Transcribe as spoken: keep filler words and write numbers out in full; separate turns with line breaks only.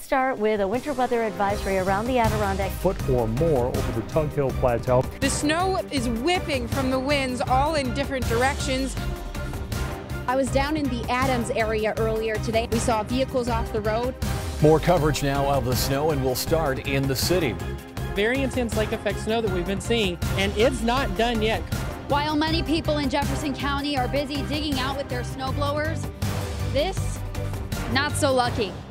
start with a winter weather advisory around the Adirondack.
Foot or more over the Tug Hill Plateau.
The snow is whipping from the winds all in different directions.
I was down in the Adams area earlier today. We saw vehicles off the road.
More coverage now of the snow, and we'll start in the city.
Very intense lake effect snow that we've been seeing, and it's not done yet.
While many people in Jefferson County are busy digging out with their snow blowers, this, not so lucky.